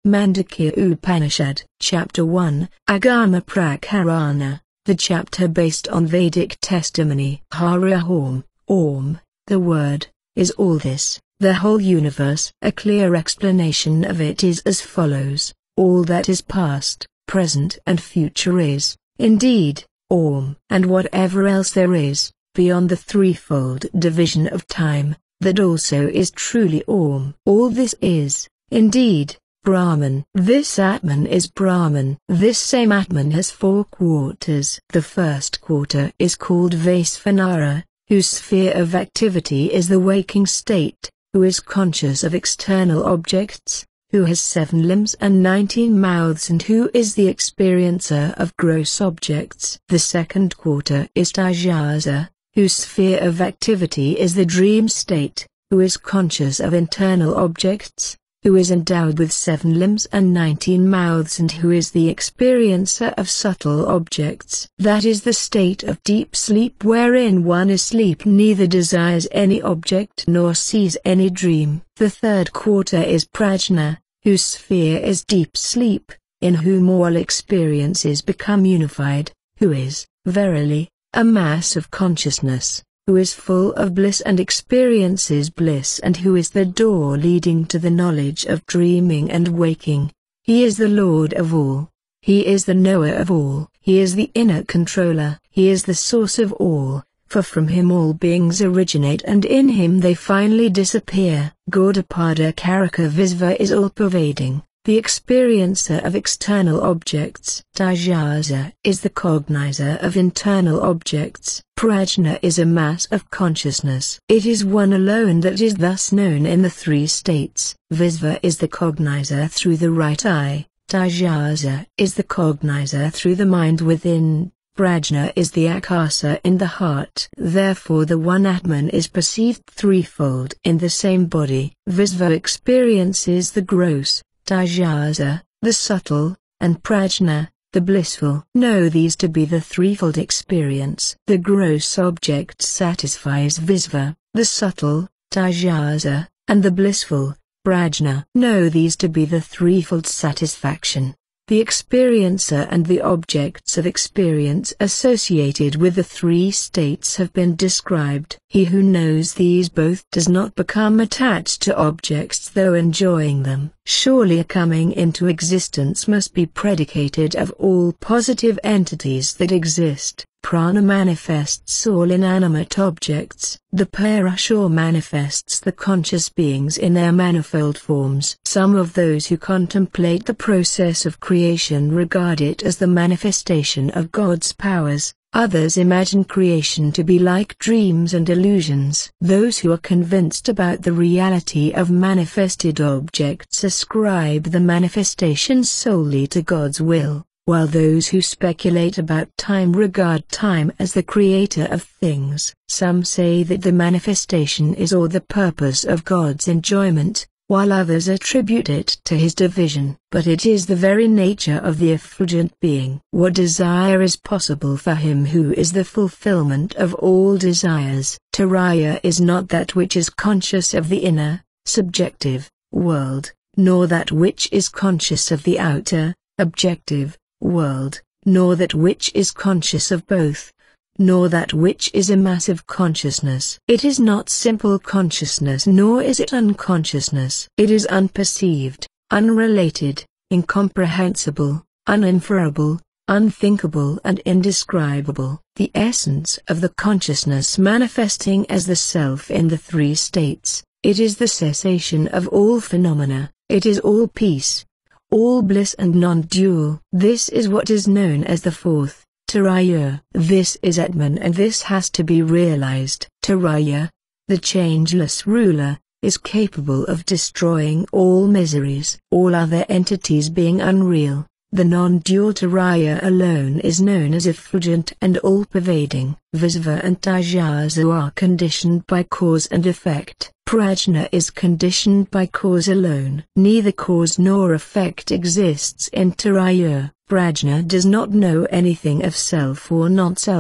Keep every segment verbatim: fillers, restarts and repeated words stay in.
Mandukya Upanishad. Chapter one, Agama Prakarana, the chapter based on Vedic testimony. Hara Om, Om, the word, is all this, the whole universe. A clear explanation of it is as follows: all that is past, present and future is, indeed, Om. And whatever else there is, beyond the threefold division of time, that also is truly Om. All this is, indeed, Brahman. This Atman is Brahman. This same Atman has four quarters. The first quarter is called Vaisvanara, whose sphere of activity is the waking state, who is conscious of external objects, who has seven limbs and nineteen mouths, and who is the experiencer of gross objects. The second quarter is Tajasa, whose sphere of activity is the dream state, who is conscious of internal objects, who is endowed with seven limbs and nineteen mouths, and who is the experiencer of subtle objects. That is the state of deep sleep, wherein one is asleep, neither desires any object nor sees any dream. The third quarter is Prajna, whose sphere is deep sleep, in whom all experiences become unified, who is, verily, a mass of consciousness, who is full of bliss and experiences bliss, and who is the door leading to the knowledge of dreaming and waking. He is the Lord of all. He is the knower of all. He is the inner controller. He is the source of all, for from him all beings originate and in him they finally disappear. Gaudapada Karaka Visva is all-pervading, the experiencer of external objects. Tajasa is the cognizer of internal objects. Prajna is a mass of consciousness. It is one alone that is thus known in the three states. Visva is the cognizer through the right eye. Tajasa is the cognizer through the mind within. Prajna is the akasa in the heart. Therefore the one Atman is perceived threefold in the same body. Visva experiences the gross, Tajasa, the subtle, and Prajna, the blissful. Know these to be the threefold experience. The gross object satisfies Visva, the subtle, Tajasa, and the blissful, Prajna. Know these to be the threefold satisfaction. The experiencer and the objects of experience associated with the three states have been described. He who knows these both does not become attached to objects though enjoying them. Surely a coming into existence must be predicated of all positive entities that exist. Prana manifests all inanimate objects. The Parashur manifests the conscious beings in their manifold forms. Some of those who contemplate the process of creation regard it as the manifestation of God's powers. Others imagine creation to be like dreams and illusions. Those who are convinced about the reality of manifested objects ascribe the manifestations solely to God's will, while those who speculate about time regard time as the creator of things. Some say that the manifestation is or the purpose of God's enjoyment, while others attribute it to his division. But it is the very nature of the effulgent being. What desire is possible for him who is the fulfillment of all desires? Turiya is not that which is conscious of the inner, subjective, world, nor that which is conscious of the outer, objective, world, nor that which is conscious of both, nor that which is a massive consciousness. It is not simple consciousness, nor is it unconsciousness. It is unperceived, unrelated, incomprehensible, uninferable, unthinkable and indescribable. The essence of the consciousness manifesting as the self in the three states, it is the cessation of all phenomena, it is all peace, all bliss and non-dual. This is what is known as the fourth, Turiya. This is Atman and this has to be realized. Turiya, the changeless ruler, is capable of destroying all miseries. All other entities being unreal, the non-dual Turiya alone is known as effulgent and all-pervading. Visva and Tajasa are conditioned by cause and effect. Prajna is conditioned by cause alone. Neither cause nor effect exists in Turiya. Prajna does not know anything of self or not-self,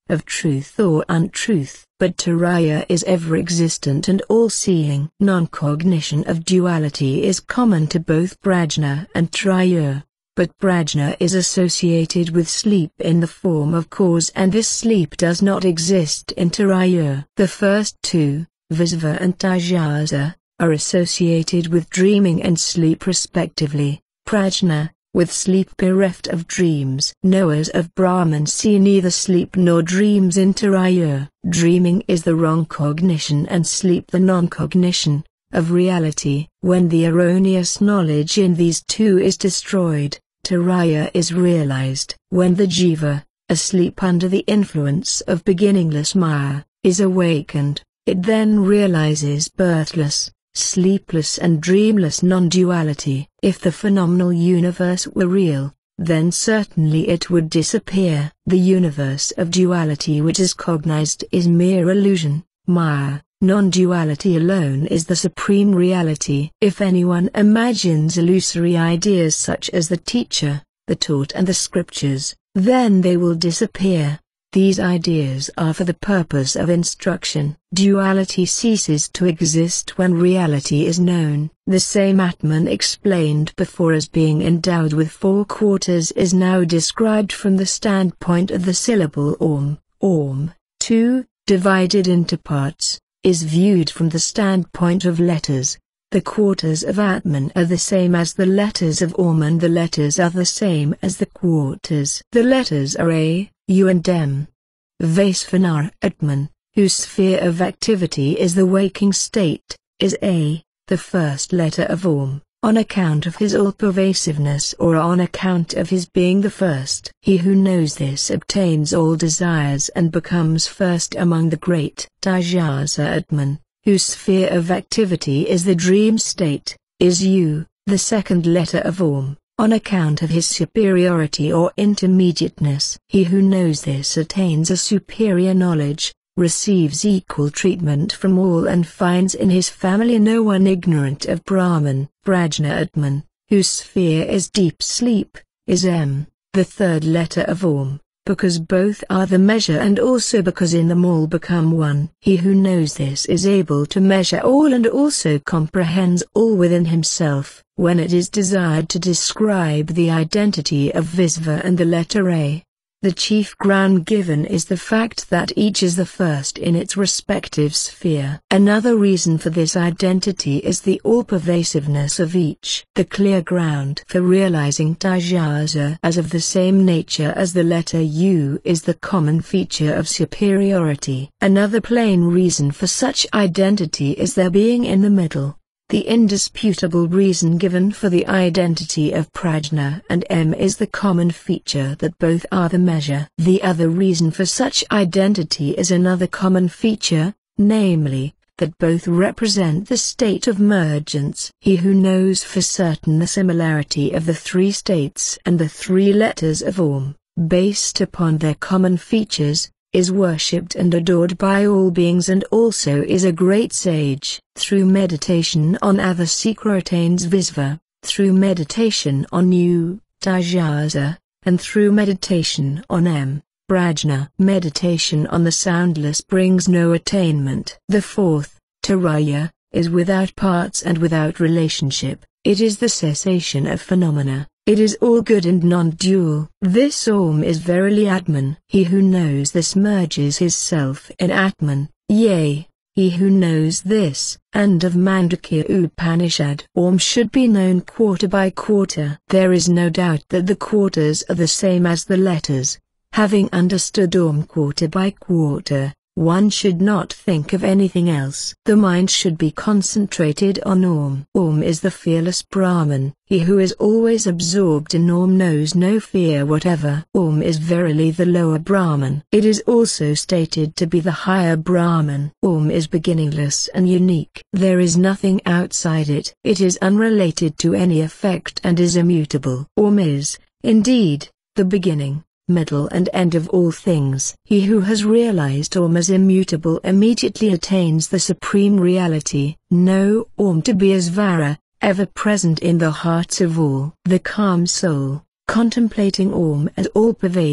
of truth or untruth. But Turiya is ever-existent and all-seeing. Non-cognition of duality is common to both Prajna and Turiya. But Prajna is associated with sleep in the form of cause, and this sleep does not exist in Turiya. The first two, Visva and Tajasa, are associated with dreaming and sleep respectively. Prajna, with sleep bereft of dreams. Knowers of Brahman see neither sleep nor dreams in Turiya. Dreaming is the wrong cognition and sleep the non-cognition of reality. When the erroneous knowledge in these two is destroyed, Turiya is realized. When the jiva, asleep under the influence of beginningless Maya, is awakened, it then realizes birthless, sleepless and dreamless non-duality. If the phenomenal universe were real, then certainly it would disappear. The universe of duality which is cognized is mere illusion, Maya. Non-duality alone is the supreme reality. If anyone imagines illusory ideas such as the teacher, the taught and the scriptures, then they will disappear. These ideas are for the purpose of instruction. Duality ceases to exist when reality is known. The same Atman explained before as being endowed with four quarters is now described from the standpoint of the syllable Om. Om, two, divided into parts, is viewed from the standpoint of letters. The quarters of Atman are the same as the letters of Om, and the letters are the same as the quarters. The letters are A, U and M. Vaisvanara Atman, whose sphere of activity is the waking state, is A, the first letter of Om, on account of his all-pervasiveness or on account of his being the first. He who knows this obtains all desires and becomes first among the great. Tajasa Atman, whose sphere of activity is the dream state, is U, the second letter of Om, on account of his superiority or intermediateness. He who knows this attains a superior knowledge, receives equal treatment from all and finds in his family no one ignorant of Brahman. Prajna Atman, whose sphere is deep sleep, is M, the third letter of Om, because both are the measure and also because in them all become one. He who knows this is able to measure all and also comprehends all within himself. When it is desired to describe the identity of Visva and the letter A, the chief ground given is the fact that each is the first in its respective sphere. Another reason for this identity is the all-pervasiveness of each. The clear ground for realizing Tajasa as of the same nature as the letter U is the common feature of superiority. Another plain reason for such identity is their being in the middle. The indisputable reason given for the identity of Prajna and M is the common feature that both are the measure. The other reason for such identity is another common feature, namely, that both represent the state of mergence. He who knows for certain the similarity of the three states and the three letters of Om, based upon their common features, is worshipped and adored by all beings and also is a great sage. Through meditation on Avasikra attains Visva, through meditation on U, Tajasa, and through meditation on M, Prajna. Meditation on the soundless brings no attainment. The fourth, Turiya, is without parts and without relationship. It is the cessation of phenomena. It is all good and non-dual. This Om is verily Atman. He who knows this merges his self in Atman, yea, he who knows this. And of Mandukya Upanishad, Om should be known quarter by quarter. There is no doubt that the quarters are the same as the letters. Having understood Om quarter by quarter, one should not think of anything else. The mind should be concentrated on Om. Om is the fearless Brahman. He who is always absorbed in Om knows no fear whatever. Om is verily the lower Brahman. It is also stated to be the higher Brahman. Om is beginningless and unique. There is nothing outside it. It is unrelated to any effect and is immutable. Om is, indeed, the beginning, middle and end of all things. He who has realized Om as immutable immediately attains the supreme reality. Know Om to be as Vara, ever present in the hearts of all. The calm soul, contemplating Om as all-pervading,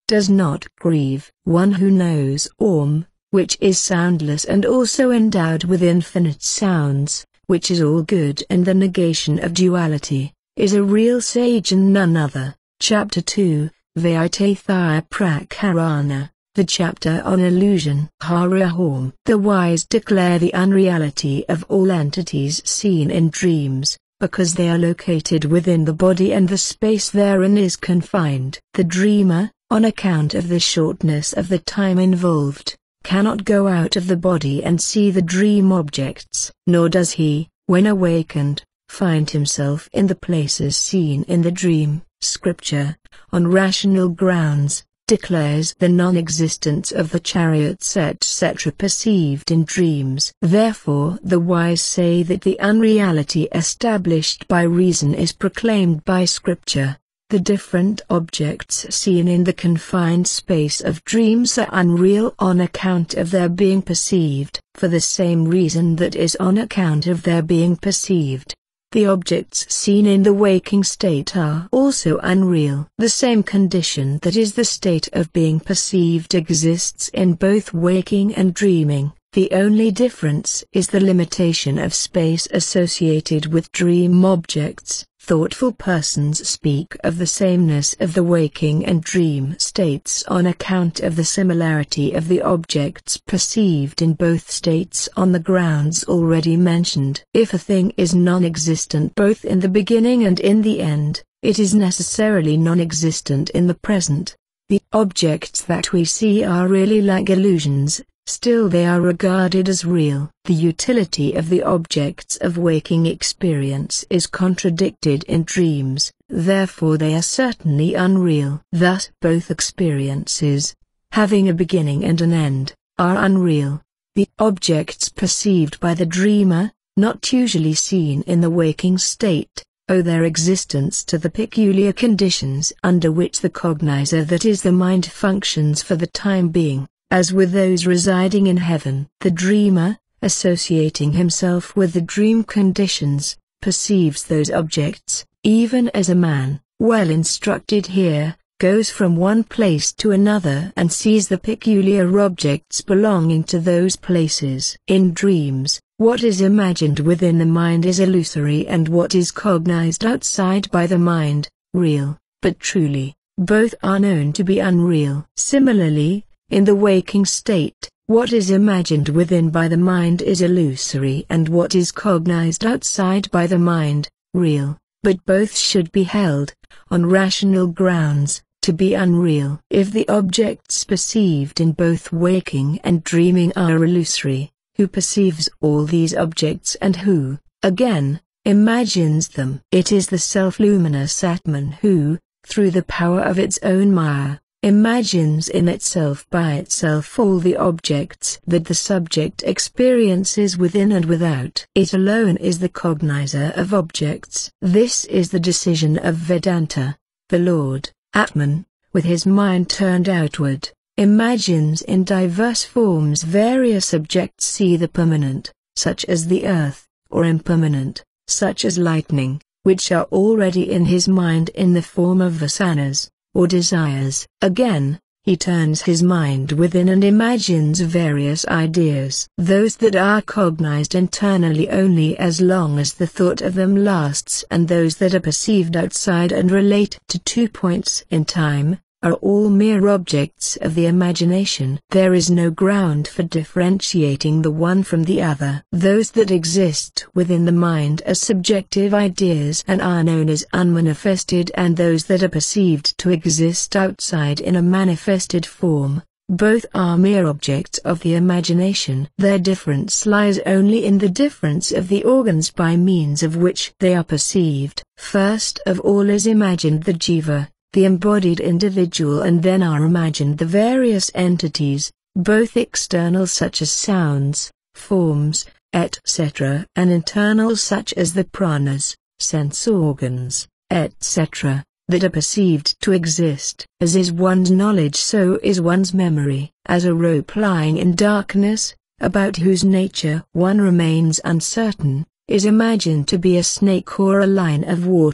does not grieve. One who knows Om, which is soundless and also endowed with infinite sounds, which is all good and the negation of duality, is a real sage and none other. Chapter two, Vyatatthaya Prakarana, the chapter on illusion. Hara Om. The wise declare the unreality of all entities seen in dreams, because they are located within the body and the space therein is confined. The dreamer, on account of the shortness of the time involved, cannot go out of the body and see the dream objects. Nor does he, when awakened, find himself in the places seen in the dream. Scripture, on rational grounds, declares the non-existence of the chariots et cetera perceived in dreams. Therefore the wise say that the unreality established by reason is proclaimed by Scripture. The different objects seen in the confined space of dreams are unreal on account of their being perceived, for the same reason that is on account of their being perceived. The objects seen in the waking state are also unreal. The same condition that is the state of being perceived exists in both waking and dreaming. The only difference is the limitation of space associated with dream objects. Thoughtful persons speak of the sameness of the waking and dream states on account of the similarity of the objects perceived in both states on the grounds already mentioned. If a thing is non-existent both in the beginning and in the end, it is necessarily non-existent in the present. The objects that we see are really like illusions. Still they are regarded as real. The utility of the objects of waking experience is contradicted in dreams, therefore they are certainly unreal. Thus both experiences, having a beginning and an end, are unreal. The objects perceived by the dreamer, not usually seen in the waking state, owe their existence to the peculiar conditions under which the cognizer, that is the mind, functions for the time being. As with those residing in heaven, the dreamer, associating himself with the dream conditions, perceives those objects, even as a man, well instructed here, goes from one place to another and sees the peculiar objects belonging to those places. In dreams, what is imagined within the mind is illusory and what is cognized outside by the mind, real, but truly, both are known to be unreal. Similarly, in the waking state, what is imagined within by the mind is illusory and what is cognized outside by the mind, real, but both should be held, on rational grounds, to be unreal. If the objects perceived in both waking and dreaming are illusory, who perceives all these objects and who, again, imagines them? It is the self-luminous Atman who, through the power of its own Maya, imagines in itself by itself all the objects that the subject experiences within and without. It alone is the cognizer of objects. This is the decision of Vedanta. The Lord, Atman, with his mind turned outward, imagines in diverse forms various objects, either permanent, such as the earth, or impermanent, such as lightning, which are already in his mind in the form of vasanas, or desires. Again, he turns his mind within and imagines various ideas. Those that are cognized internally only as long as the thought of them lasts, and those that are perceived outside and relate to two points in time, are all mere objects of the imagination. There is no ground for differentiating the one from the other. Those that exist within the mind as subjective ideas and are known as unmanifested, and those that are perceived to exist outside in a manifested form, both are mere objects of the imagination. Their difference lies only in the difference of the organs by means of which they are perceived. First of all is imagined the jiva, the embodied individual, and then are imagined the various entities, both external such as sounds, forms, et cetera, and internal such as the pranas, sense organs, et cetera, that are perceived to exist. As is one's knowledge, so is one's memory. As a rope lying in darkness, about whose nature one remains uncertain, is imagined to be a snake or a line of water.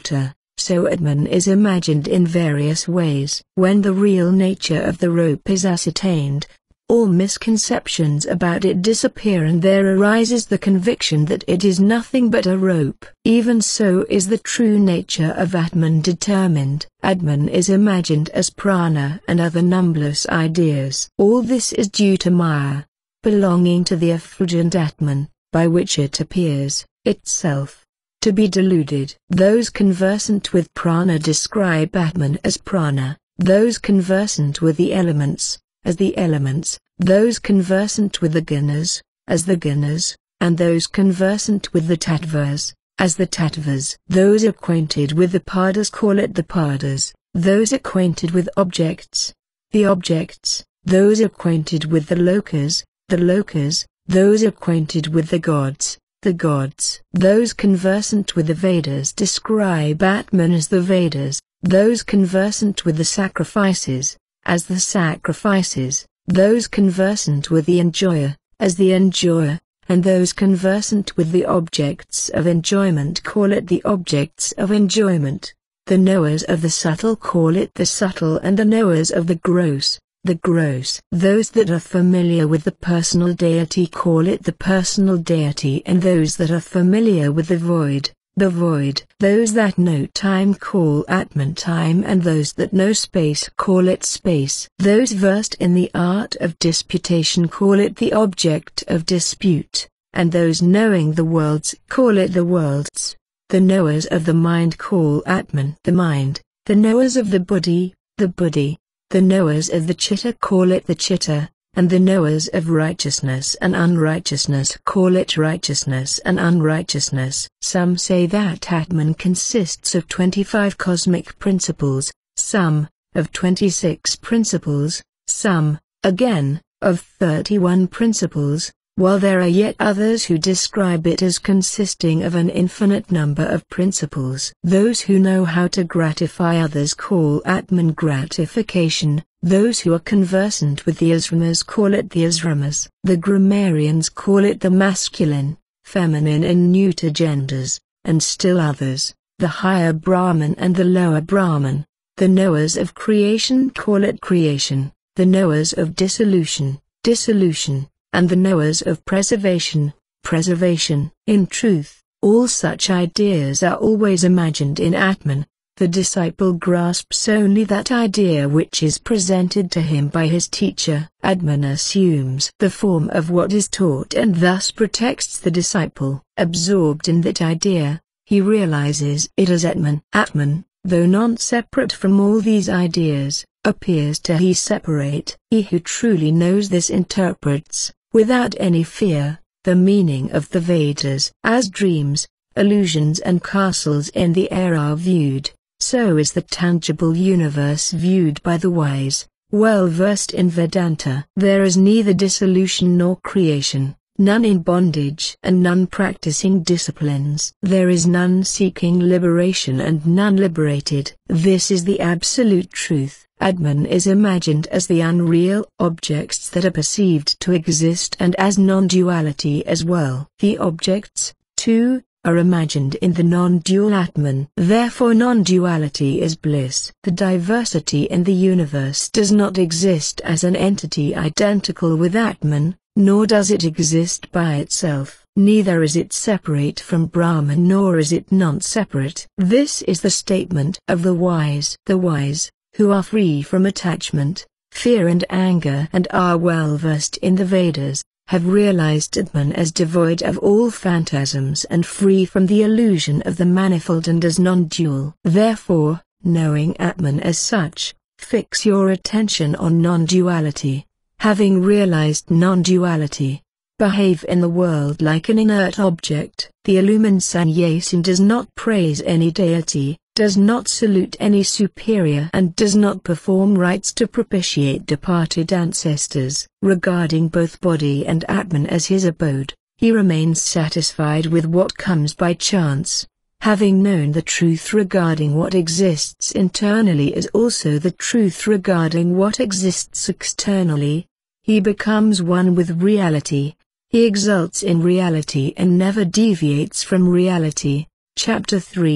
so Atman is imagined in various ways. When the real nature of the rope is ascertained, all misconceptions about it disappear and there arises the conviction that it is nothing but a rope. Even so is the true nature of Atman determined. Atman is imagined as prana and other numberless ideas. All this is due to Maya, belonging to the effulgent Atman, by which it appears, itself, to be deluded. Those conversant with prana describe Atman as prana, those conversant with the elements, as the elements, those conversant with the gunas, as the gunas, and those conversant with the tattvas, as the tattvas. Those acquainted with the padas call it the padas, those acquainted with objects, the objects, those acquainted with the lokas, the lokas, those acquainted with the gods, the gods. Those conversant with the Vedas describe Atman as the Vedas, those conversant with the sacrifices, as the sacrifices, those conversant with the enjoyer, as the enjoyer, and those conversant with the objects of enjoyment call it the objects of enjoyment. The knowers of the subtle call it the subtle and the knowers of the gross, the gross. Those that are familiar with the personal deity call it the personal deity and those that are familiar with the void, the void. Those that know time call Atman time and those that know space call it space. Those versed in the art of disputation call it the object of dispute, and those knowing the worlds call it the worlds. The knowers of the mind call Atman the mind, the knowers of the buddhi, the buddhi. The knowers of the chitta call it the chitta, and the knowers of righteousness and unrighteousness call it righteousness and unrighteousness. Some say that Atman consists of twenty-five cosmic principles, some, of twenty-six principles, some, again, of thirty-one principles, while there are yet others who describe it as consisting of an infinite number of principles. Those who know how to gratify others call Atman gratification, those who are conversant with the asramas call it the asramas. The grammarians call it the masculine, feminine and neuter genders, and still others, the higher Brahman and the lower Brahman. The knowers of creation call it creation, the knowers of dissolution, dissolution, and the knowers of preservation, preservation. In truth, all such ideas are always imagined in Atman. The disciple grasps only that idea which is presented to him by his teacher. Atman assumes the form of what is taught and thus protects the disciple. Absorbed in that idea, he realizes it as Atman. Atman, though non-separate from all these ideas, appears to he separate. He who truly knows this interprets, without any fear, the meaning of the Vedas. As dreams, illusions and castles in the air are viewed, so is the tangible universe viewed by the wise, well versed in Vedanta. There is neither dissolution nor creation, none in bondage and none practicing disciplines. There is none seeking liberation and none liberated. This is the absolute truth. Atman is imagined as the unreal objects that are perceived to exist and as non-duality as well. The objects, too, are imagined in the non-dual Atman. Therefore non-duality is bliss. The diversity in the universe does not exist as an entity identical with Atman, nor does it exist by itself. Neither is it separate from Brahman nor is it non-separate. This is the statement of the wise. The wise, who are free from attachment, fear and anger and are well versed in the Vedas, have realized Atman as devoid of all phantasms and free from the illusion of the manifold and as non-dual. Therefore, knowing Atman as such, fix your attention on non-duality. Having realized non-duality, behave in the world like an inert object. The illumined sannyasin does not praise any deity, does not salute any superior and does not perform rites to propitiate departed ancestors. Regarding both body and Atman as his abode, he remains satisfied with what comes by chance. Having known the truth regarding what exists internally is also the truth regarding what exists externally, he becomes one with reality. He exults in reality and never deviates from reality. Chapter three,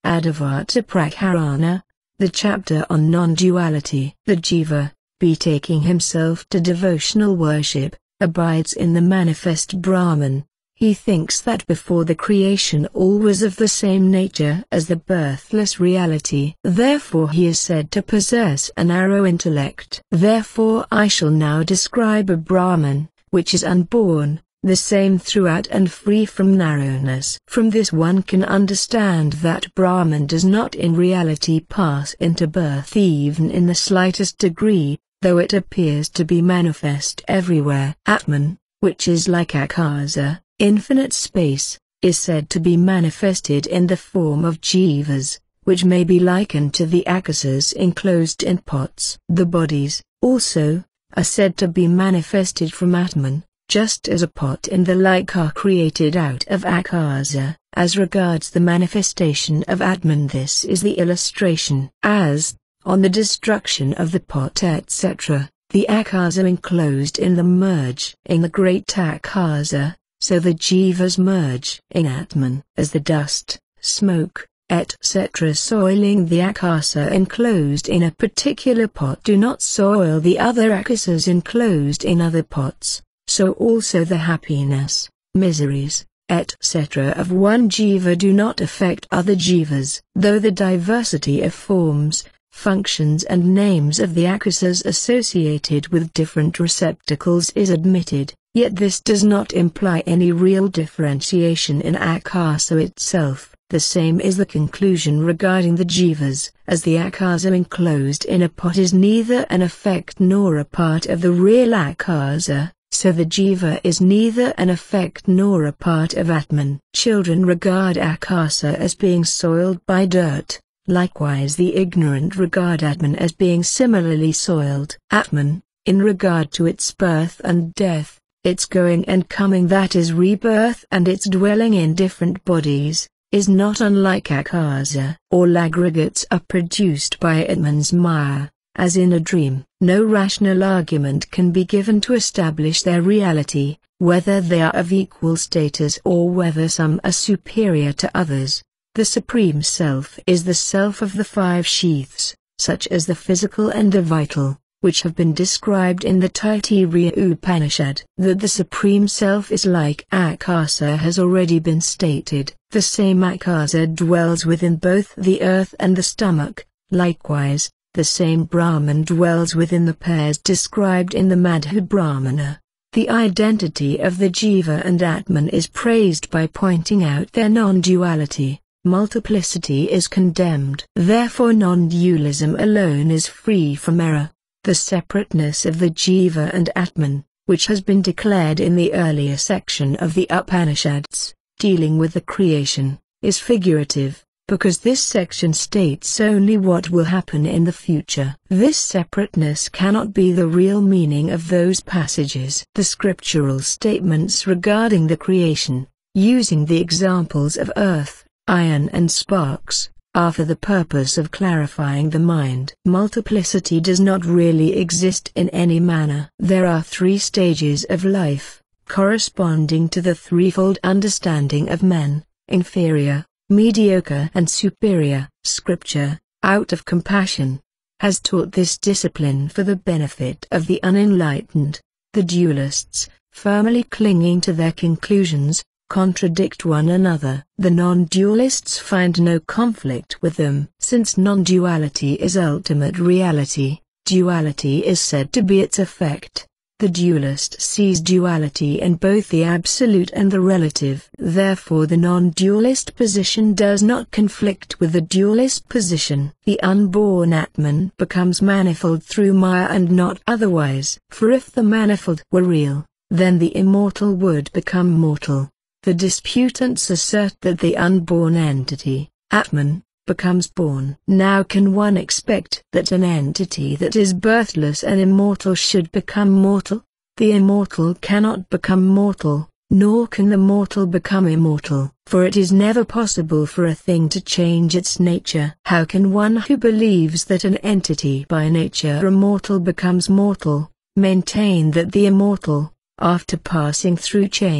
Advaita Prakarana, the chapter on non-duality. The jiva, betaking himself to devotional worship, abides in the manifest Brahman. He thinks that before the creation all was of the same nature as the birthless reality. Therefore he is said to possess a narrow intellect. Therefore I shall now describe a Brahman, which is unborn, the same throughout and free from narrowness. From this one can understand that Brahman does not in reality pass into birth even in the slightest degree, though it appears to be manifest everywhere. Atman, which is like Akasa, infinite space, is said to be manifested in the form of jivas, which may be likened to the akasas enclosed in pots. The bodies, also, are said to be manifested from Atman, just as a pot and the like are created out of akasa. As regards the manifestation of Atman, this is the illustration. As, on the destruction of the pot et cetera, the akasa enclosed in them merge in the great akasa, so the jivas merge in Atman. As the dust, smoke, et cetera soiling the akasa enclosed in a particular pot do not soil the other akasas enclosed in other pots, so also the happiness, miseries, et cetera of one jiva do not affect other jivas. Though the diversity of forms, functions and names of the akasas associated with different receptacles is admitted, yet this does not imply any real differentiation in akasa itself. The same is the conclusion regarding the jivas, as the akasa enclosed in a pot is neither an effect nor a part of the real akasa, so the jiva is neither an effect nor a part of Atman. Children regard akasa as being soiled by dirt. Likewise the ignorant regard Atman as being similarly soiled. Atman, in regard to its birth and death, its going and coming, that is rebirth, and its dwelling in different bodies, is not unlike akasa. All aggregates are produced by Atman's maya, as in a dream. No rational argument can be given to establish their reality, whether they are of equal status or whether some are superior to others. The Supreme Self is the self of the five sheaths, such as the physical and the vital, which have been described in the Taittiriya Upanishad. That the Supreme Self is like akasa has already been stated. The same akasa dwells within both the earth and the stomach. Likewise, the same Brahman dwells within the pairs described in the Madhu Brahmana. The identity of the jiva and Atman is praised by pointing out their non-duality. Multiplicity is condemned. Therefore non-dualism alone is free from error. The separateness of the jiva and Atman, which has been declared in the earlier section of the Upanishads, dealing with the creation, is figurative, because this section states only what will happen in the future. This separateness cannot be the real meaning of those passages. The scriptural statements regarding the creation, using the examples of earth, iron and sparks, are for the purpose of clarifying the mind. Multiplicity does not really exist in any manner. There are three stages of life, corresponding to the threefold understanding of men: inferior, mediocre and superior. Scripture, out of compassion, has taught this discipline for the benefit of the unenlightened. The dualists, firmly clinging to their conclusions, contradict one another. The non-dualists find no conflict with them. Since non-duality is ultimate reality, duality is said to be its effect. The dualist sees duality in both the absolute and the relative. Therefore the non-dualist position does not conflict with the dualist position. The unborn Atman becomes manifold through Maya and not otherwise. For if the manifold were real, then the immortal would become mortal. The disputants assert that the unborn entity, Atman, becomes born. Now can one expect that an entity that is birthless and immortal should become mortal? The immortal cannot become mortal, nor can the mortal become immortal, for it is never possible for a thing to change its nature. How can one who believes that an entity by nature immortal becomes mortal, maintain that the immortal, after passing through change,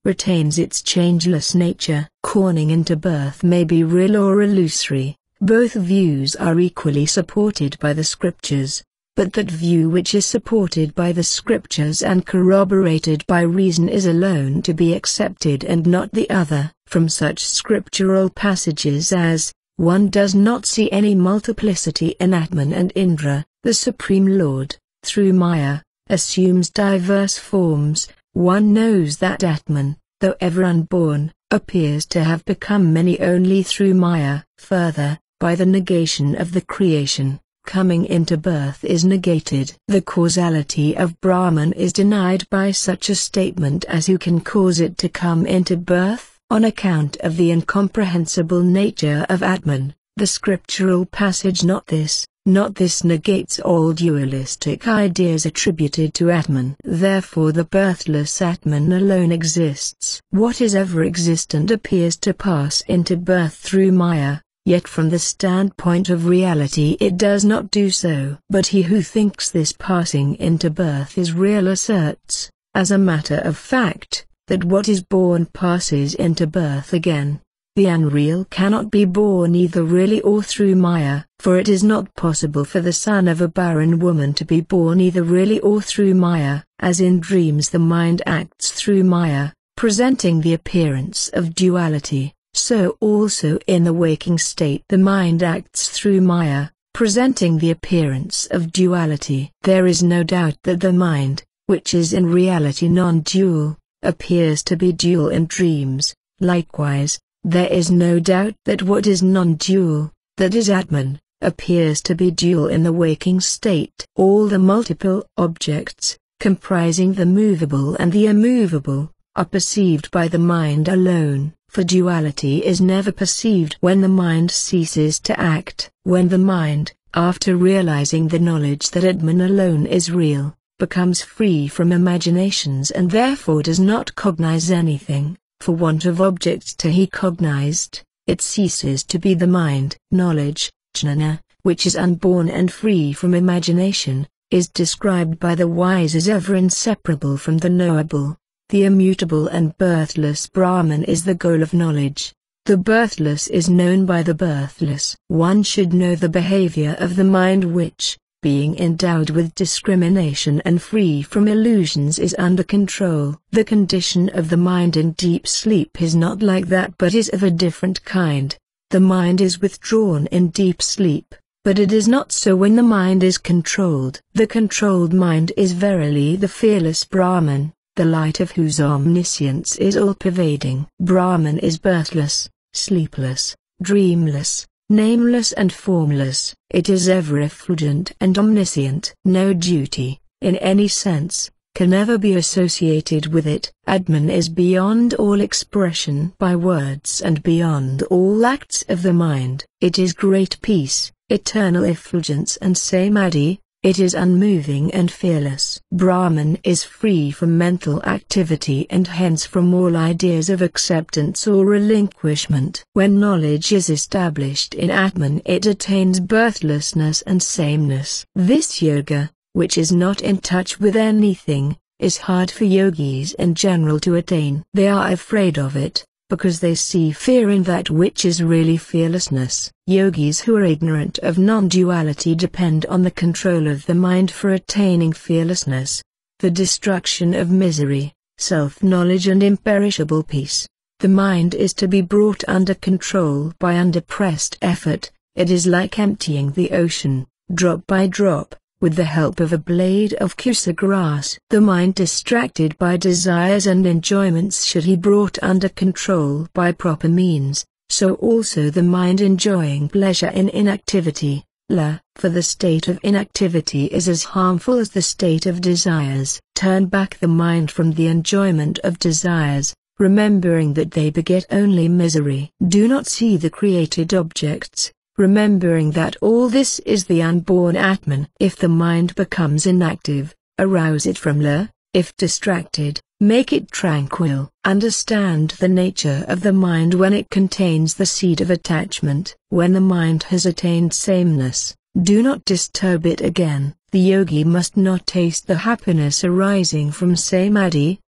retains its changeless nature. Calling into birth may be real or illusory. Both views are equally supported by the scriptures, but that view which is supported by the scriptures and corroborated by reason is alone to be accepted and not the other. From such scriptural passages as, one does not see any multiplicity in Atman and Indra, the Supreme Lord, through Maya, assumes diverse forms. One knows that Atman, though ever unborn, appears to have become many only through Maya. Further, by the negation of the creation, coming into birth is negated. The causality of Brahman is denied by such a statement as who can cause it to come into birth, on account of the incomprehensible nature of Atman. The scriptural passage not this, not this negates all dualistic ideas attributed to Atman. Therefore the birthless Atman alone exists. What is ever existent appears to pass into birth through Maya, yet from the standpoint of reality it does not do so. But he who thinks this passing into birth is real asserts, as a matter of fact, that what is born passes into birth again. The unreal cannot be born either really or through Maya, for it is not possible for the son of a barren woman to be born either really or through Maya. As in dreams the mind acts through Maya, presenting the appearance of duality, so also in the waking state the mind acts through Maya, presenting the appearance of duality. There is no doubt that the mind, which is in reality non-dual, appears to be dual in dreams. Likewise, there is no doubt that what is non-dual, that is Atman, appears to be dual in the waking state. All the multiple objects, comprising the movable and the immovable, are perceived by the mind alone, for duality is never perceived when the mind ceases to act. When the mind, after realizing the knowledge that Atman alone is real, becomes free from imaginations and therefore does not cognize anything, for want of objects to be cognized, it ceases to be the mind. Knowledge, jnana, which is unborn and free from imagination, is described by the wise as ever inseparable from the knowable. The immutable and birthless Brahman is the goal of knowledge. The birthless is known by the birthless. One should know the behavior of the mind which, being endowed with discrimination and free from illusions, is under control. The condition of the mind in deep sleep is not like that but is of a different kind. The mind is withdrawn in deep sleep, but it is not so when the mind is controlled. The controlled mind is verily the fearless Brahman, the light of whose omniscience is all-pervading. Brahman is birthless, sleepless, dreamless, nameless and formless. It is ever effulgent and omniscient. No duty, in any sense, can ever be associated with it. Atman is beyond all expression by words and beyond all acts of the mind. It is great peace, eternal effulgence and samadhi. It is unmoving and fearless. Brahman is free from mental activity and hence from all ideas of acceptance or relinquishment. When knowledge is established in Atman it attains birthlessness and sameness. This yoga, which is not in touch with anything, is hard for yogis in general to attain. They are afraid of it, because they see fear in that which is really fearlessness. Yogis who are ignorant of non-duality depend on the control of the mind for attaining fearlessness, the destruction of misery, self-knowledge and imperishable peace. The mind is to be brought under control by undepressed effort. It is like emptying the ocean, drop by drop, with the help of a blade of kusa grass. The mind distracted by desires and enjoyments should be brought under control by proper means, so also the mind enjoying pleasure in inactivity, la, for the state of inactivity is as harmful as the state of desires. Turn back the mind from the enjoyment of desires, remembering that they beget only misery. Do not see the created objects, remembering that all this is the unborn Atman. If the mind becomes inactive, arouse it from la. If distracted, make it tranquil. Understand the nature of the mind when it contains the seed of attachment. When the mind has attained sameness, do not disturb it again. The yogi must not taste the happiness arising from samadhi,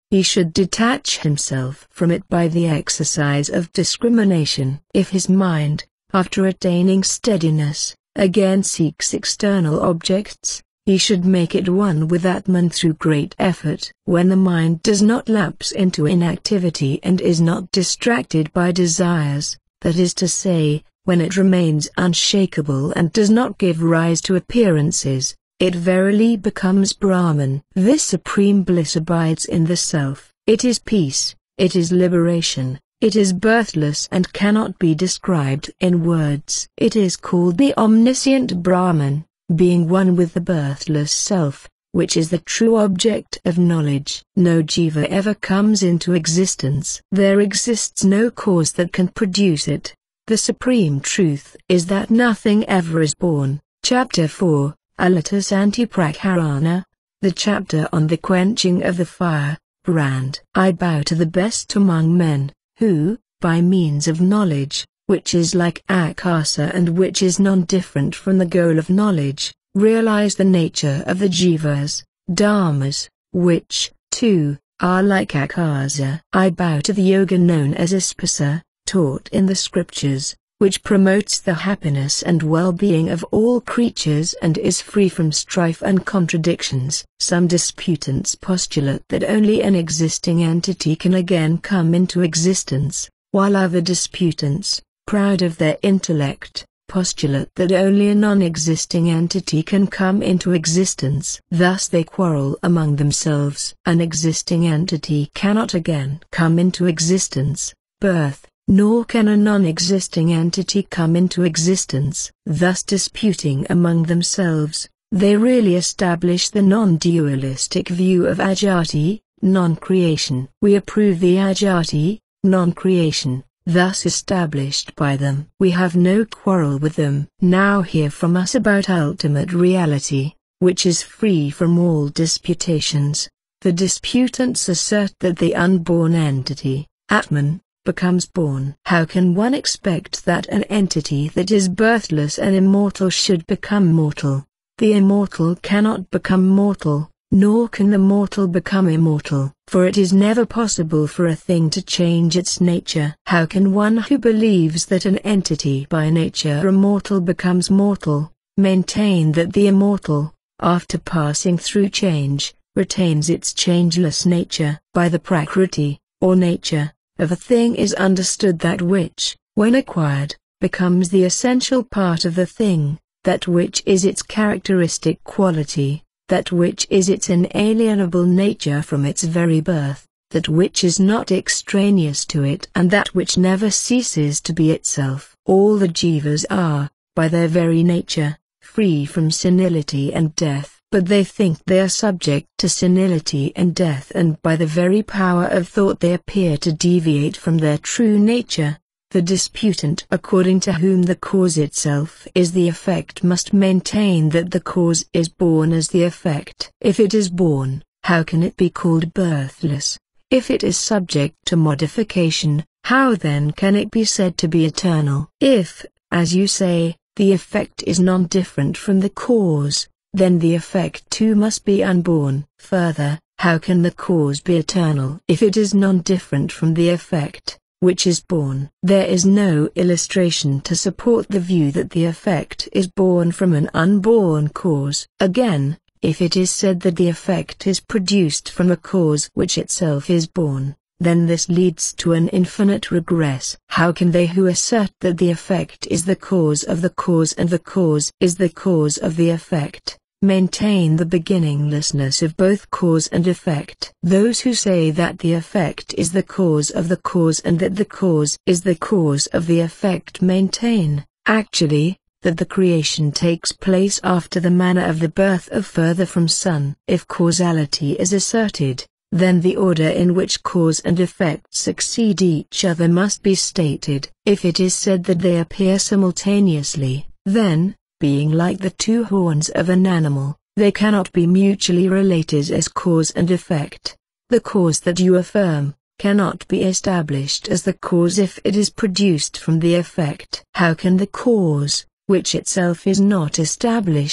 he should detach himself from it by the exercise of discrimination. If his mind, after attaining steadiness, again seeks external objects, he should make it one with Atman through great effort. When the mind does not lapse into inactivity and is not distracted by desires, that is to say, when it remains unshakable and does not give rise to appearances, it verily becomes Brahman. This supreme bliss abides in the self. It is peace, it is liberation, it is birthless and cannot be described in words. It is called the omniscient Brahman, being one with the birthless self, which is the true object of knowledge. No jiva ever comes into existence. There exists no cause that can produce it. The supreme truth is that nothing ever is born. Chapter four, Alita Santiprakarana, the chapter on the quenching of the fire, brand. I bow to the best among men, who, by means of knowledge, which is like akasa and which is non-different from the goal of knowledge, realize the nature of the jivas, dharmas, which, too, are like akasa. I bow to the yoga known as Aspasa, taught in the scriptures, which promotes the happiness and well-being of all creatures and is free from strife and contradictions. Some disputants postulate that only an existing entity can again come into existence, while other disputants, proud of their intellect, postulate that only a non-existing entity can come into existence. Thus they quarrel among themselves. An existing entity cannot again come into existence, birth, nor can a non-existing entity come into existence. Thus disputing among themselves, they really establish the non-dualistic view of ajati, non-creation. We approve the ajati, non-creation, thus established by them. We have no quarrel with them. Now hear from us about ultimate reality, which is free from all disputations. The disputants assert that the unborn entity, Atman, becomes born. How can one expect that an entity that is birthless and immortal should become mortal? The immortal cannot become mortal, nor can the mortal become immortal, for it is never possible for a thing to change its nature. How can one who believes that an entity by nature immortal becomes mortal, maintain that the immortal, after passing through change, retains its changeless nature? By the prakriti, or nature, of a thing is understood that which, when acquired, becomes the essential part of the thing, that which is its characteristic quality, that which is its inalienable nature from its very birth, that which is not extraneous to it and that which never ceases to be itself. All the jivas are, by their very nature, free from senility and death, but they think they are subject to senility and death, and by the very power of thought they appear to deviate from their true nature. The disputant according to whom the cause itself is the effect must maintain that the cause is born as the effect. If it is born, how can it be called birthless? If it is subject to modification, how then can it be said to be eternal? If, as you say, the effect is non-different from the cause, then the effect too must be unborn. Further, how can the cause be eternal if it is non-different from the effect, which is born? There is no illustration to support the view that the effect is born from an unborn cause. Again, if it is said that the effect is produced from a cause which itself is born, then this leads to an infinite regress. How can they who assert that the effect is the cause of the cause and the cause is the cause of the effect, maintain the beginninglessness of both cause and effect? Those who say that the effect is the cause of the cause and that the cause is the cause of the effect maintain, actually, that the creation takes place after the manner of the birth of further from sun. If causality is asserted, then the order in which cause and effect succeed each other must be stated. If it is said that they appear simultaneously, then, being like the two horns of an animal, they cannot be mutually related as cause and effect. The cause that you affirm cannot be established as the cause if it is produced from the effect. How can the cause, which itself is not established,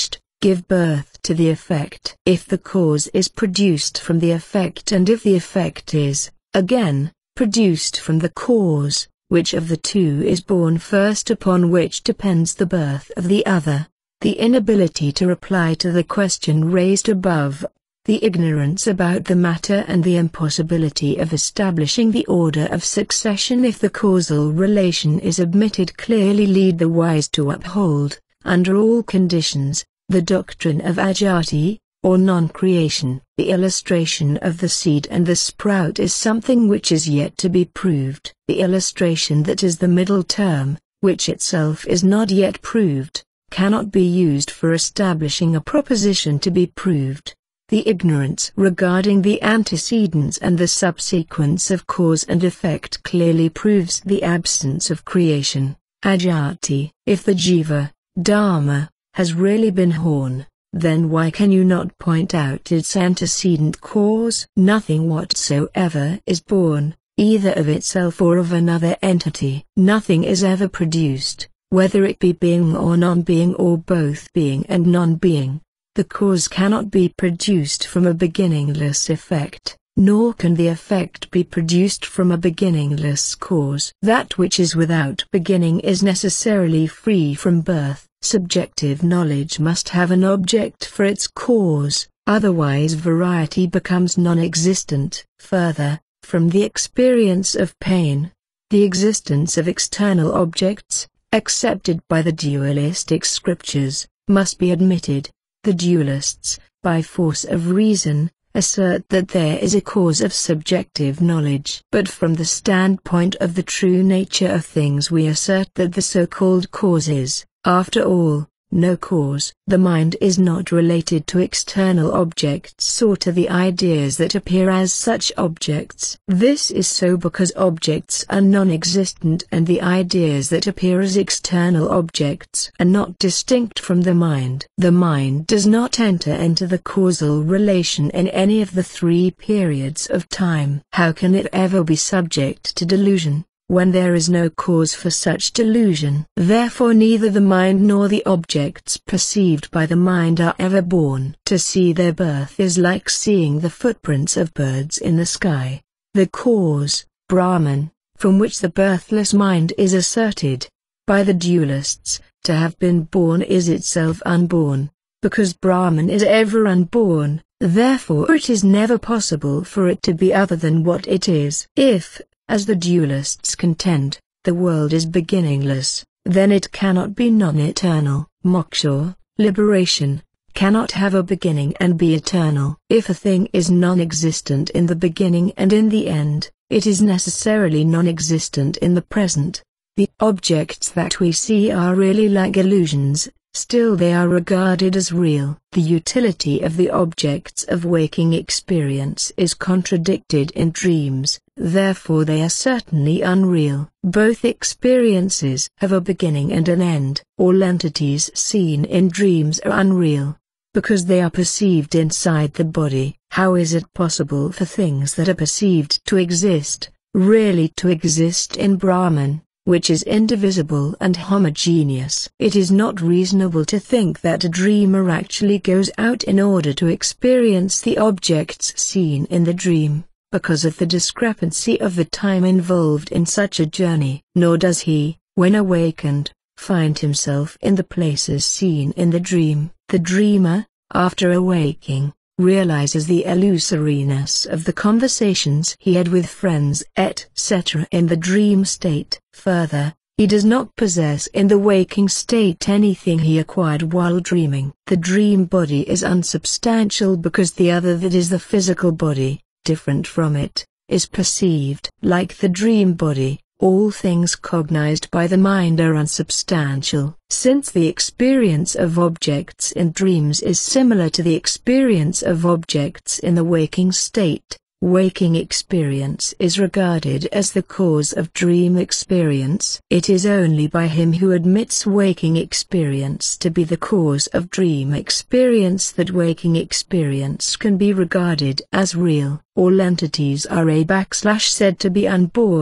give birth to the effect. If the cause is produced from the effect and if the effect is, again, produced from the cause, which of the two is born first, upon which depends the birth of the other? The inability to reply to the question raised above, the ignorance about the matter and the impossibility of establishing the order of succession if the causal relation is admitted, clearly lead the wise to uphold, under all conditions, the doctrine of ajati, or non-creation. The illustration of the seed and the sprout is something which is yet to be proved. The illustration that is the middle term, which itself is not yet proved, cannot be used for establishing a proposition to be proved. The ignorance regarding the antecedents and the subsequence of cause and effect clearly proves the absence of creation, ajati. If the jiva, dharma, has really been born, then why can you not point out its antecedent cause? Nothing whatsoever is born, either of itself or of another entity. Nothing is ever produced, whether it be being or non-being or both being and non-being. The cause cannot be produced from a beginningless effect, nor can the effect be produced from a beginningless cause. That which is without beginning is necessarily free from birth. Subjective knowledge must have an object for its cause, otherwise variety becomes non-existent. Further, from the experience of pain, the existence of external objects, accepted by the dualistic scriptures, must be admitted. The dualists, by force of reason, assert that there is a cause of subjective knowledge. But from the standpoint of the true nature of things we assert that the so-called cause is, after all, no cause. The mind is not related to external objects or to the ideas that appear as such objects. This is so because objects are non-existent and the ideas that appear as external objects are not distinct from the mind. The mind does not enter into the causal relation in any of the three periods of time. How can it ever be subject to delusion, when there is no cause for such delusion? Therefore neither the mind nor the objects perceived by the mind are ever born. To see their birth is like seeing the footprints of birds in the sky. The cause, Brahman, from which the birthless mind is asserted, by the dualists, to have been born is itself unborn. Because Brahman is ever unborn, therefore it is never possible for it to be other than what it is. If, as the dualists contend, the world is beginningless, then it cannot be non-eternal. Moksha, liberation, cannot have a beginning and be eternal. If a thing is non-existent in the beginning and in the end, it is necessarily non-existent in the present. The objects that we see are really like illusions, still they are regarded as real. The utility of the objects of waking experience is contradicted in dreams, therefore they are certainly unreal. Both experiences have a beginning and an end. All entities seen in dreams are unreal, because they are perceived inside the body. How is it possible for things that are perceived to exist, really to exist in Brahman, which is indivisible and homogeneous? It is not reasonable to think that a dreamer actually goes out in order to experience the objects seen in the dream, because of the discrepancy of the time involved in such a journey. Nor does he, when awakened, find himself in the places seen in the dream. The dreamer, after awaking, realizes the illusoriness of the conversations he had with friends et cetera in the dream state. Further, he does not possess in the waking state anything he acquired while dreaming. The dream body is unsubstantial because the other, that is the physical body, different from it, is perceived. Like the dream body, all things cognized by the mind are unsubstantial. Since the experience of objects in dreams is similar to the experience of objects in the waking state, waking experience is regarded as the cause of dream experience. It is only by him who admits waking experience to be the cause of dream experience that waking experience can be regarded as real. All entities are a backslash said to be unborn,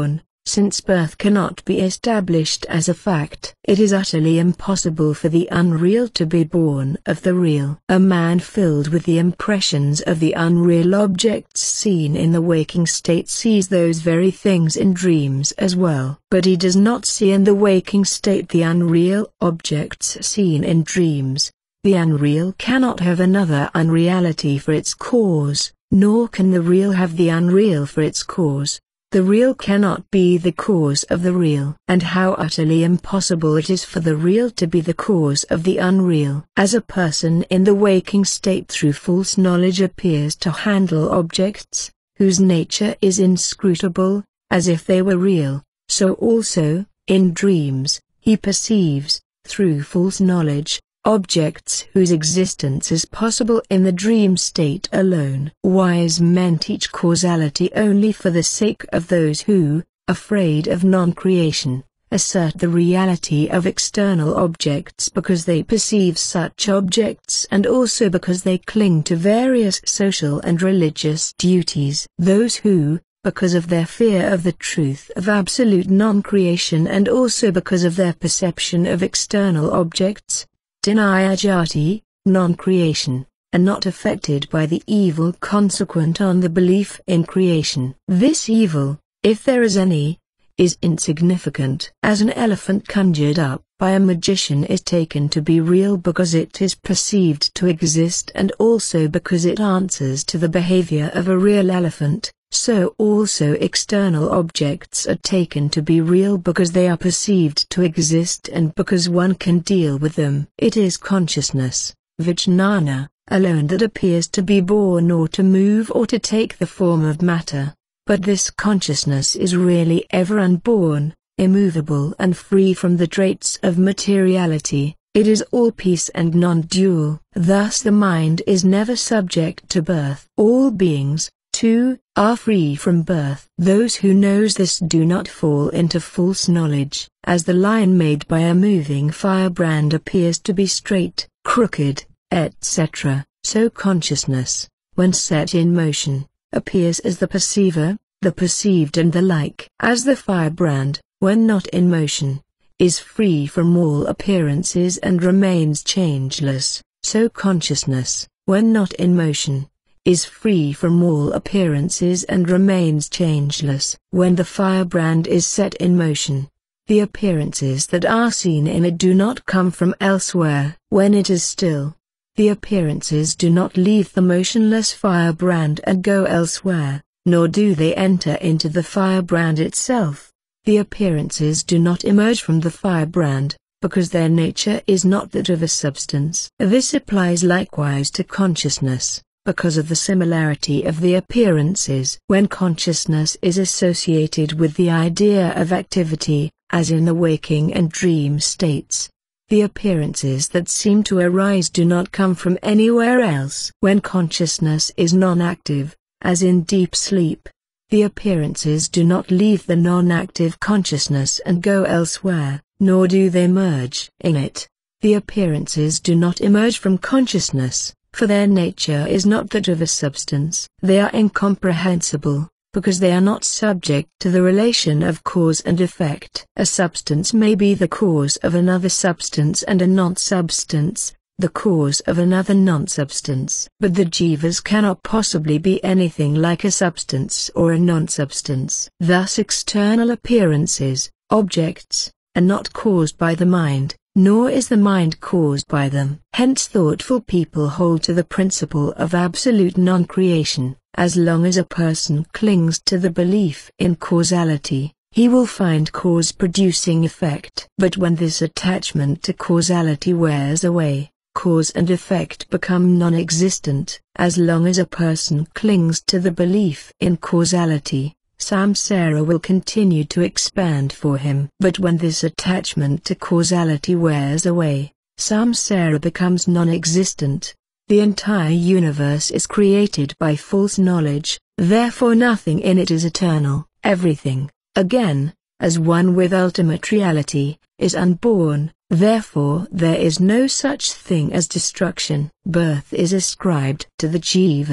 Since birth cannot be established as a fact, it is utterly impossible for the unreal to be born of the real. A man filled with the impressions of the unreal objects seen in the waking state sees those very things in dreams as well. But he does not see in the waking state the unreal objects seen in dreams. The unreal cannot have another unreality for its cause, nor can the real have the unreal for its cause. The real cannot be the cause of the real. And how utterly impossible it is for the real to be the cause of the unreal. As a person in the waking state through false knowledge appears to handle objects, whose nature is inscrutable, as if they were real, so also, in dreams, he perceives, through false knowledge, objects whose existence is possible in the dream state alone. Wise men teach causality only for the sake of those who, afraid of non-creation, assert the reality of external objects because they perceive such objects and also because they cling to various social and religious duties. Those who, because of their fear of the truth of absolute non-creation and also because of their perception of external objects, deny ajati, non-creation, and not affected by the evil consequent on the belief in creation. This evil, if there is any, is insignificant. As an elephant conjured up by a magician is taken to be real because it is perceived to exist and also because it answers to the behavior of a real elephant, so also external objects are taken to be real because they are perceived to exist and because one can deal with them. It is consciousness, vijnana, alone that appears to be born or to move or to take the form of matter. But this consciousness is really ever unborn, immovable and free from the traits of materiality. It is all peace and non-dual. Thus the mind is never subject to birth. All beings, too, are free from birth. Those who knows this do not fall into false knowledge. As the line made by a moving firebrand appears to be straight, crooked, et cetera, so consciousness, when set in motion, appears as the perceiver, the perceived and the like. As the firebrand, when not in motion, is free from all appearances and remains changeless, so consciousness, when not in motion, is free from all appearances and remains changeless. When the firebrand is set in motion, the appearances that are seen in it do not come from elsewhere. When it is still, the appearances do not leave the motionless firebrand and go elsewhere, nor do they enter into the firebrand itself. The appearances do not emerge from the firebrand, because their nature is not that of a substance. This applies likewise to consciousness, because of the similarity of the appearances. When consciousness is associated with the idea of activity, as in the waking and dream states, the appearances that seem to arise do not come from anywhere else. When consciousness is non-active, as in deep sleep, the appearances do not leave the non-active consciousness and go elsewhere, nor do they merge in it. The appearances do not emerge from consciousness, for their nature is not that of a substance. They are incomprehensible, because they are not subject to the relation of cause and effect. A substance may be the cause of another substance and a non-substance, the cause of another non-substance. But the jivas cannot possibly be anything like a substance or a non-substance. Thus external appearances, objects, are not caused by the mind, nor is the mind caused by them. Hence thoughtful people hold to the principle of absolute non-creation. As long as a person clings to the belief in causality, he will find cause producing effect. But when this attachment to causality wears away, cause and effect become non-existent. As long as a person clings to the belief in causality, samsara will continue to expand for him. But when this attachment to causality wears away, samsara becomes non-existent. The entire universe is created by false knowledge, therefore nothing in it is eternal. Everything, again, as one with ultimate reality, is unborn, therefore there is no such thing as destruction. Birth is ascribed to the jivas,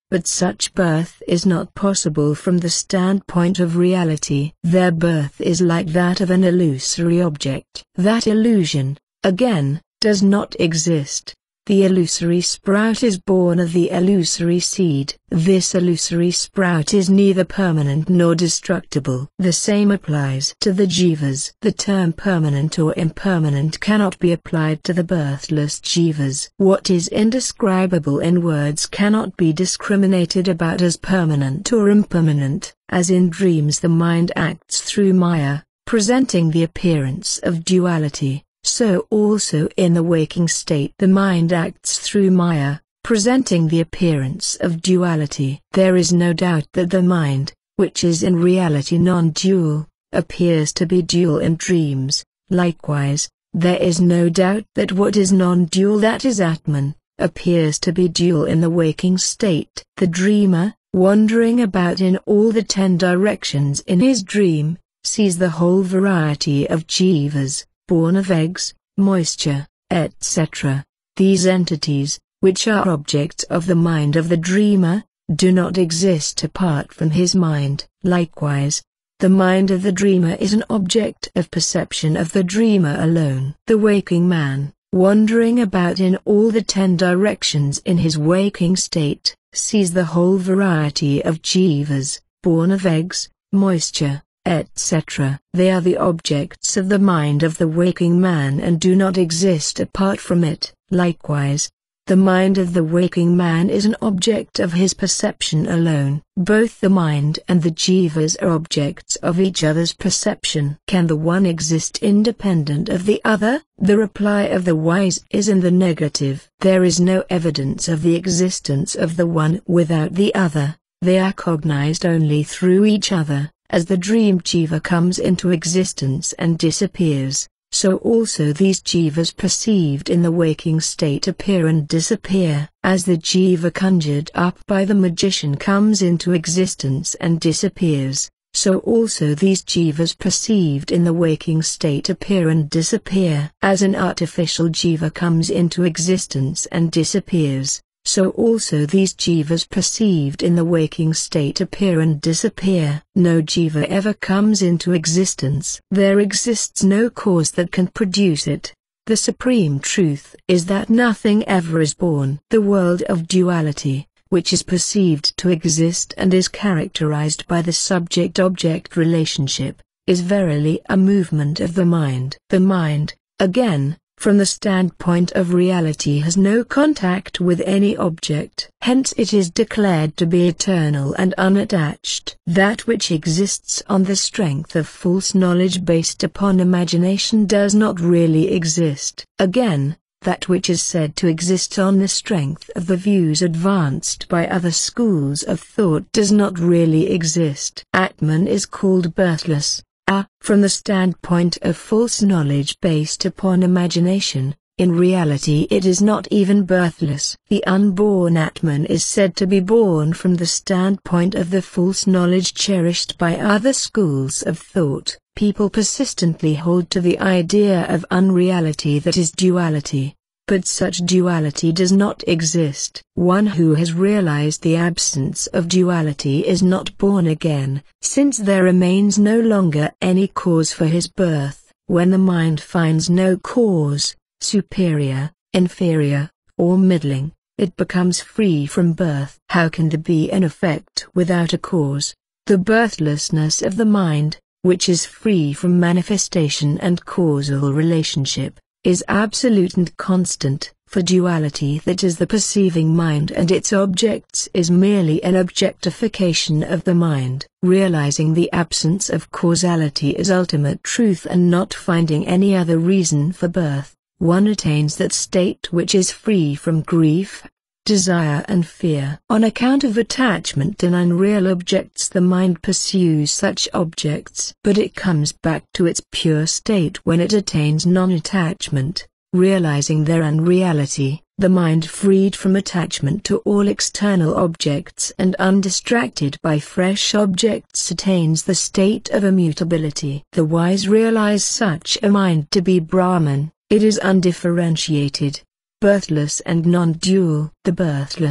but such birth is not possible from the standpoint of reality. Their birth is like that of an illusory object. That illusion, again, does not exist. The illusory sprout is born of the illusory seed. This illusory sprout is neither permanent nor destructible. The same applies to the jivas. The term permanent or impermanent cannot be applied to the birthless jivas. What is indescribable in words cannot be discriminated about as permanent or impermanent. As in dreams the mind acts through Maya, presenting the appearance of duality, so also in the waking state the mind acts through Maya, presenting the appearance of duality. There is no doubt that the mind, which is in reality non-dual, appears to be dual in dreams. Likewise, there is no doubt that what is non-dual, that is Atman, appears to be dual in the waking state. The dreamer, wandering about in all the ten directions in his dream, sees the whole variety of jivas, born of eggs, moisture, et cetera. These entities, which are objects of the mind of the dreamer, do not exist apart from his mind. Likewise, the mind of the dreamer is an object of perception of the dreamer alone. The waking man, wandering about in all the ten directions in his waking state, sees the whole variety of jivas, born of eggs, moisture, et cetera. They are the objects of the mind of the waking man and do not exist apart from it. Likewise, the mind of the waking man is an object of his perception alone. Both the mind and the jivas are objects of each other's perception. Can the one exist independent of the other? The reply of the wise is in the negative. There is no evidence of the existence of the one without the other. They are cognized only through each other. As the dream jiva comes into existence and disappears, so also these jivas perceived in the waking state appear and disappear. As the jiva conjured up by the magician comes into existence and disappears, so also these jivas perceived in the waking state appear and disappear. As an artificial jiva comes into existence and disappears, so also these jivas perceived in the waking state appear and disappear. No jiva ever comes into existence. There exists no cause that can produce it. The supreme truth is that nothing ever is born. The world of duality, which is perceived to exist and is characterized by the subject-object relationship, is verily a movement of the mind. The mind, again, from the standpoint of reality, has no contact with any object. Hence it is declared to be eternal and unattached. That which exists on the strength of false knowledge based upon imagination does not really exist. Again, that which is said to exist on the strength of the views advanced by other schools of thought does not really exist. Atman is called birthless. Ah, from the standpoint of false knowledge based upon imagination, in reality it is not even birthless. The unborn Atman is said to be born from the standpoint of the false knowledge cherished by other schools of thought. People persistently hold to the idea of unreality, that is duality. But such duality does not exist. One who has realized the absence of duality is not born again, since there remains no longer any cause for his birth. When the mind finds no cause, superior, inferior, or middling, it becomes free from birth. How can there be an effect without a cause? The birthlessness of the mind, which is free from manifestation and causal relationship, is absolute and constant, for duality, that is the perceiving mind and its objects, is merely an objectification of the mind. Realizing the absence of causality is ultimate truth, and not finding any other reason for birth, one attains that state which is free from grief, desire and fear. On account of attachment in unreal objects, the mind pursues such objects, but it comes back to its pure state when it attains non-attachment. Realizing their unreality, the mind freed from attachment to all external objects and undistracted by fresh objects attains the state of immutability. The wise realize such a mind to be Brahman. It is undifferentiated, birthless and non-dual. The birthless,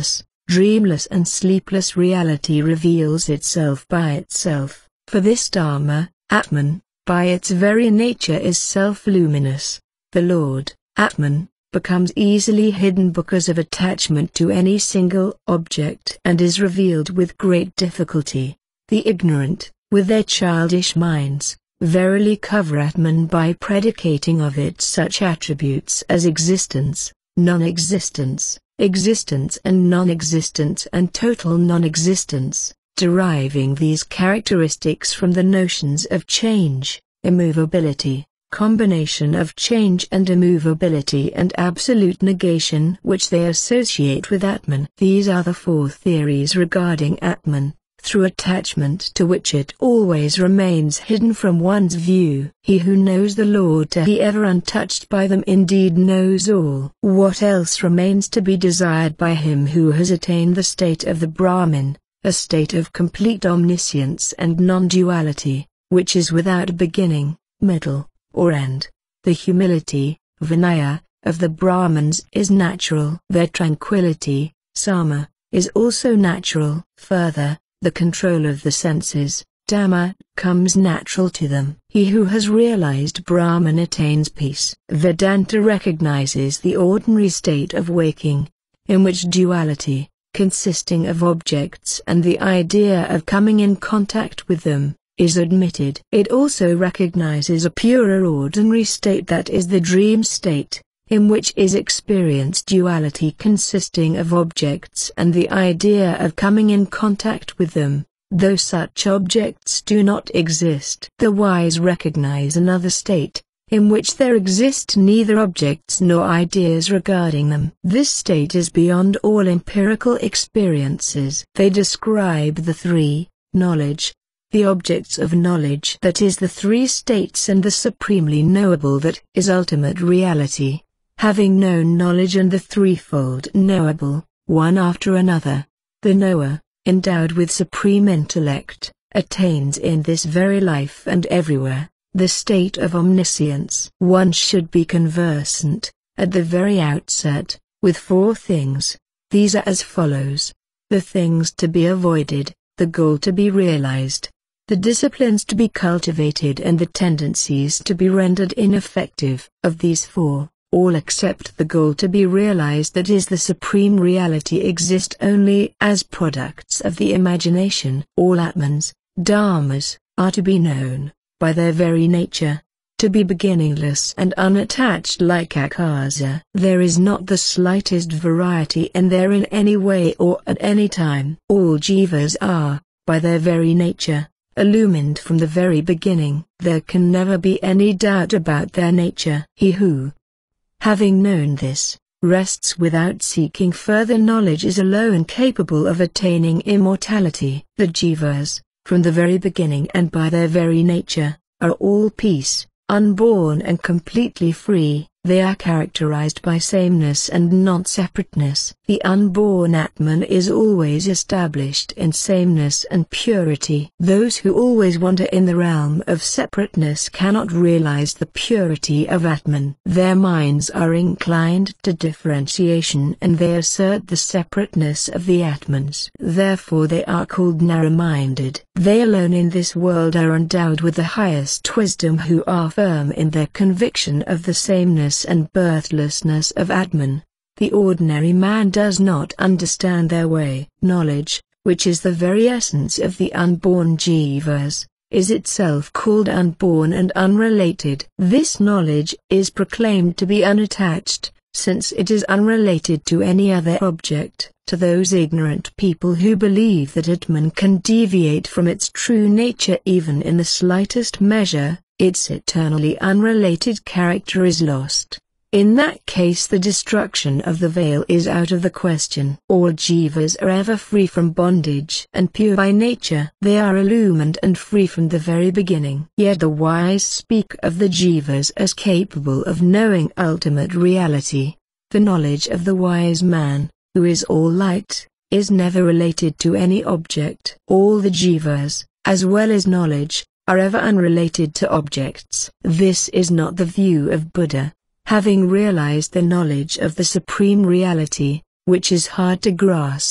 dreamless and sleepless reality reveals itself by itself, for this Dharma, Atman, by its very nature is self-luminous. The Lord, Atman, becomes easily hidden because of attachment to any single object and is revealed with great difficulty. The ignorant, with their childish minds, verily cover Atman by predicating of it such attributes as existence, non-existence, existence and non-existence and total non-existence, deriving these characteristics from the notions of change, immovability, combination of change and immovability and absolute negation which they associate with Atman. These are the four theories regarding Atman, through attachment to which it always remains hidden from one's view. He who knows the Lord to be ever untouched by them indeed knows all. What else remains to be desired by him who has attained the state of the Brahmin, a state of complete omniscience and non-duality, which is without beginning, middle, or end? The humility, Vinaya, of the Brahmins is natural. Their tranquility, Sama, is also natural. Further, the control of the senses, Dhamma, comes natural to them. He who has realized Brahman attains peace. Vedanta recognizes the ordinary state of waking, in which duality, consisting of objects and the idea of coming in contact with them, is admitted. It also recognizes a purer ordinary state that is the dream state, in which is experienced duality consisting of objects and the idea of coming in contact with them, though such objects do not exist. The wise recognize another state, in which there exist neither objects nor ideas regarding them. This state is beyond all empirical experiences. They describe the three, knowledge, the objects of knowledge, that is the three states, and the supremely knowable, that is ultimate reality. Having known knowledge and the threefold knowable, one after another, the knower, endowed with supreme intellect, attains in this very life and everywhere, the state of omniscience. One should be conversant, at the very outset, with four things. These are as follows: the things to be avoided, the goal to be realized, the disciplines to be cultivated, and the tendencies to be rendered ineffective. Of these four, all except the goal to be realized, that is the supreme reality, exist only as products of the imagination. All Atmans, Dharmas, are to be known, by their very nature, to be beginningless and unattached like Akasa. There is not the slightest variety in there in any way or at any time. All jivas are, by their very nature, illumined from the very beginning. There can never be any doubt about their nature. He who, having known this, rests without seeking further knowledge is alone capable of attaining immortality. The jivas, from the very beginning and by their very nature, are all peace, unborn and completely free. They are characterized by sameness and non-separateness. The unborn Atman is always established in sameness and purity. Those who always wander in the realm of separateness cannot realize the purity of Atman. Their minds are inclined to differentiation and they assert the separateness of the Atmans. Therefore they are called narrow-minded. They alone in this world are endowed with the highest wisdom, who are firm in their conviction of the sameness and birthlessness of Atman. The ordinary man does not understand their way. Knowledge, which is the very essence of the unborn jivas, is itself called unborn and unrelated. This knowledge is proclaimed to be unattached, since it is unrelated to any other object. To those ignorant people who believe that Atman can deviate from its true nature even in the slightest measure, its eternally unrelated character is lost. In that case the destruction of the veil is out of the question. All jivas are ever free from bondage and pure by nature. They are illumined and free from the very beginning. Yet the wise speak of the jivas as capable of knowing ultimate reality. The knowledge of the wise man, who is all light, is never related to any object. All the jivas, as well as knowledge, are ever unrelated to objects. This is not the view of Buddha. Having realized the knowledge of the supreme reality, which is hard to grasp,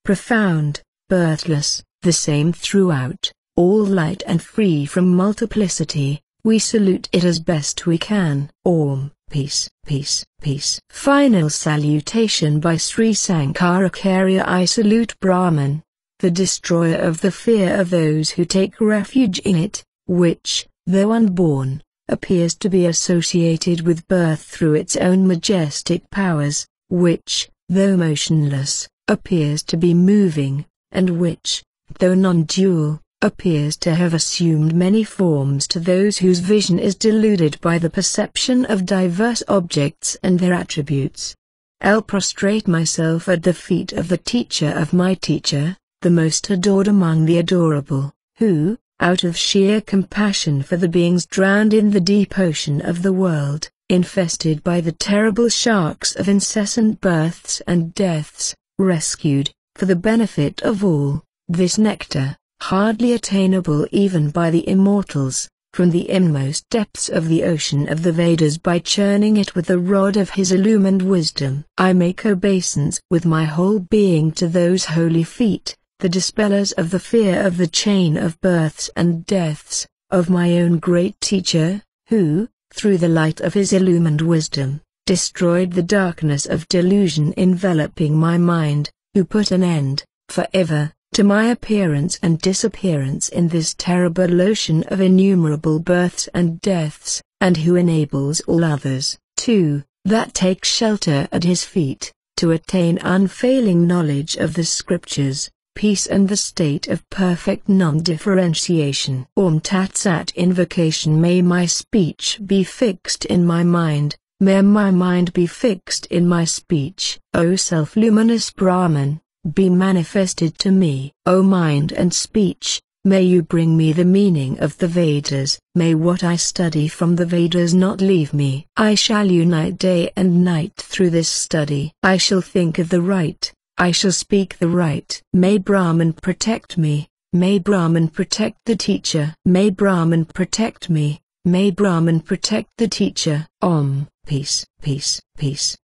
profound, birthless, the same throughout, all light and free from multiplicity. We salute it as best we can. Om, peace, peace, peace. Final salutation by Sri Sankaracharya. I salute Brahman, the destroyer of the fear of those who take refuge in it, which, though unborn, appears to be associated with birth through its own majestic powers, which, though motionless, appears to be moving, and which, though non-dual, appears to have assumed many forms to those whose vision is deluded by the perception of diverse objects and their attributes. I'll prostrate myself at the feet of the teacher of my teacher, the most adored among the adorable, who, out of sheer compassion for the beings drowned in the deep ocean of the world, infested by the terrible sharks of incessant births and deaths, rescued, for the benefit of all, this nectar, hardly attainable even by the immortals, from the inmost depths of the ocean of the Vedas by churning it with the rod of his illumined wisdom. I make obeisance with my whole being to those holy feet, the dispellers of the fear of the chain of births and deaths, of my own great teacher, who, through the light of his illumined wisdom, destroyed the darkness of delusion enveloping my mind, who put an end, forever, to my appearance and disappearance in this terrible ocean of innumerable births and deaths, and who enables all others, too, that take shelter at his feet, to attain unfailing knowledge of the scriptures, peace and the state of perfect non-differentiation. Om Tat Sat. Invocation. May my speech be fixed in my mind, may my mind be fixed in my speech. O self-luminous Brahman, be manifested to me. O mind and speech, may you bring me the meaning of the Vedas. May what I study from the Vedas not leave me. I shall unite day and night through this study. I shall think of the right, I shall speak the right. May Brahman protect me, may Brahman protect the teacher. May Brahman protect me, may Brahman protect the teacher. Om, peace, peace, peace.